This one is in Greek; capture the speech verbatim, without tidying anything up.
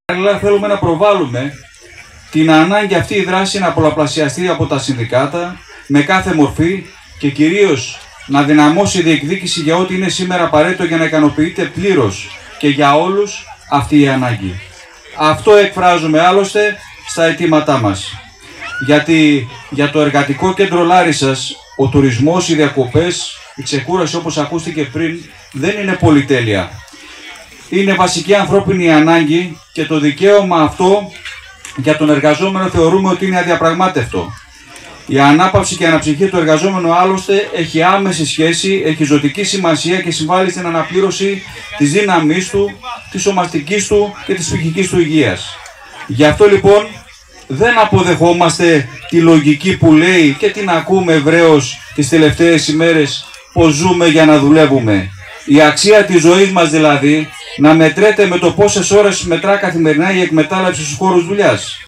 Παράλληλα, θέλουμε να προβάλλουμε την ανάγκη αυτή η δράση να πολλαπλασιαστεί από τα συνδικάτα με κάθε μορφή και κυρίως να δυναμώσει η διεκδίκηση για ό,τι είναι σήμερα απαραίτητο για να ικανοποιείται πλήρως και για όλους αυτή η ανάγκη. Αυτό εκφράζουμε άλλωστε στα αιτήματά μας. Γιατί για το Εργατικό Κέντρο Λάρισσας ο τουρισμός, οι διακοπές, η ξεκούραση όπως ακούστηκε πριν δεν είναι πολυτέλεια. Είναι βασική ανθρώπινη ανάγκη και το δικαίωμα αυτό για τον εργαζόμενο θεωρούμε ότι είναι αδιαπραγμάτευτο. Η ανάπαυση και η αναψυχή του εργαζόμενου άλλωστε έχει άμεση σχέση, έχει ζωτική σημασία και συμβάλλει στην αναπλήρωση της δύναμής του, της σωματικής του και της ψυχικής του υγείας. Γι' αυτό λοιπόν δεν αποδεχόμαστε τη λογική που λέει και την ακούμε ευρέως τις τελευταίες ημέρες πως ζούμε για να δουλεύουμε. Η αξία της ζωής μας δηλαδή να μετρέται με το πόσες ώρες μετρά καθημερινά η εκμετάλλευση στους χώρους δουλειάς.